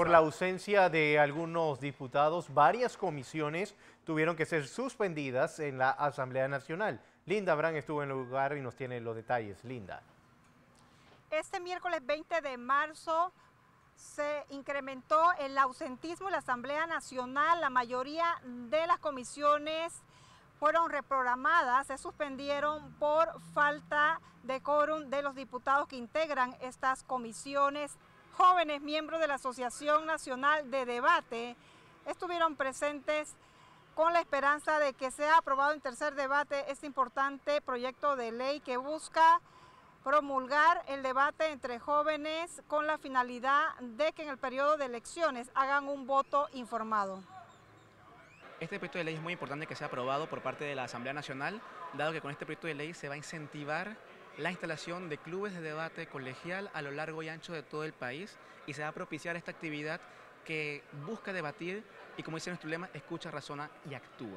Por la ausencia de algunos diputados, varias comisiones tuvieron que ser suspendidas en la Asamblea Nacional. Linda Brand estuvo en el lugar y nos tiene los detalles. Linda. Este miércoles 20 de marzo se incrementó el ausentismo en la Asamblea Nacional. La mayoría de las comisiones fueron reprogramadas, se suspendieron por falta de quórum de los diputados que integran estas comisiones. Jóvenes miembros de la Asociación Nacional de Debate estuvieron presentes con la esperanza de que sea aprobado en tercer debate este importante proyecto de ley que busca promulgar el debate entre jóvenes con la finalidad de que en el periodo de elecciones hagan un voto informado. Este proyecto de ley es muy importante que sea aprobado por parte de la Asamblea Nacional, dado que con este proyecto de ley se va a incentivar la instalación de clubes de debate colegial a lo largo y ancho de todo el país y se va a propiciar esta actividad que busca debatir y, como dice nuestro lema, escucha, razona y actúa.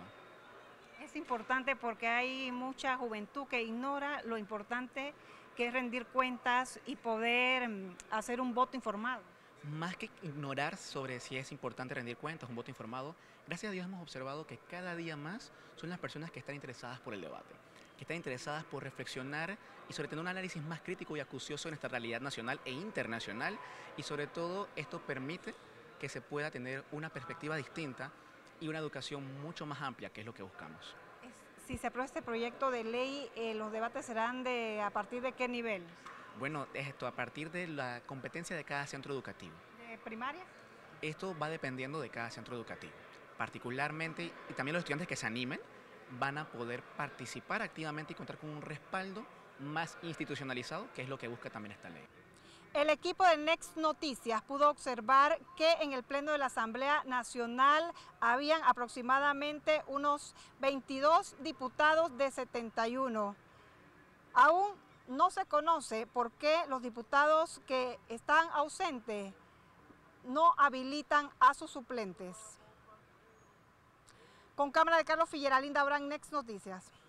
Es importante porque hay mucha juventud que ignora lo importante que es rendir cuentas y poder hacer un voto informado. Más que ignorar sobre si es importante rendir cuentas, un voto informado, gracias a Dios hemos observado que cada día más son las personas que están interesadas por el debate, que están interesadas por reflexionar y sobre tener un análisis más crítico y acucioso de nuestra realidad nacional e internacional, y sobre todo esto permite que se pueda tener una perspectiva distinta y una educación mucho más amplia, que es lo que buscamos. Si se aprueba este proyecto de ley, ¿los debates serán a partir de qué nivel? Bueno, esto a partir de la competencia de cada centro educativo. ¿De primaria? Esto va dependiendo de cada centro educativo. Particularmente, y también los estudiantes que se animen, van a poder participar activamente y contar con un respaldo más institucionalizado, que es lo que busca también esta ley. El equipo de Next Noticias pudo observar que en el Pleno de la Asamblea Nacional habían aproximadamente unos 22 diputados de 71. Aún no se conoce por qué los diputados que están ausentes no habilitan a sus suplentes. Con cámara de Carlos Figuera, Linda Brand, Next Noticias.